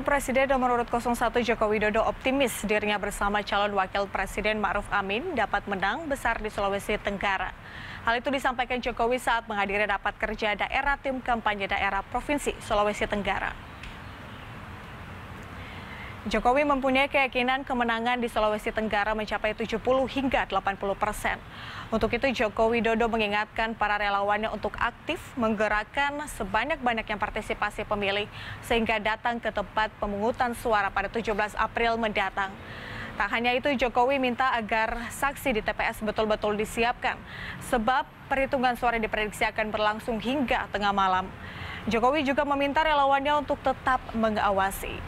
Calon Presiden nomor urut 01 Joko Widodo optimis dirinya bersama calon Wakil Presiden Ma'ruf Amin dapat menang besar di Sulawesi Tenggara. Hal itu disampaikan Jokowi saat menghadiri rapat kerja daerah tim kampanye daerah Provinsi Sulawesi Tenggara. Jokowi mempunyai keyakinan kemenangan di Sulawesi Tenggara mencapai 70 hingga 80%. Untuk itu Joko Widodo mengingatkan para relawannya untuk aktif menggerakkan sebanyak-banyaknya partisipasi pemilih sehingga datang ke tempat pemungutan suara pada 17 April mendatang. Tak hanya itu, Jokowi minta agar saksi di TPS betul-betul disiapkan sebab perhitungan suara diprediksi akan berlangsung hingga tengah malam. Jokowi juga meminta relawannya untuk tetap mengawasi.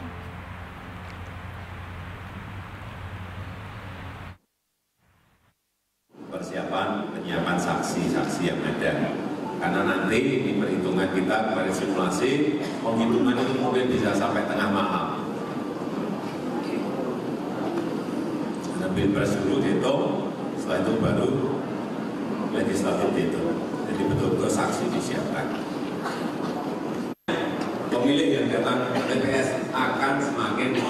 Persiapan penyiapan saksi-saksi yang ada, karena nanti di perhitungan kita kemarin simulasi penghitungan itu mungkin bisa sampai tengah malam. Karena Pilpres dulu dihitung, setelah itu baru legislatif dihitung. Jadi betul-betul saksi disiapkan. Pemilih yang datang ke TPS akan semakin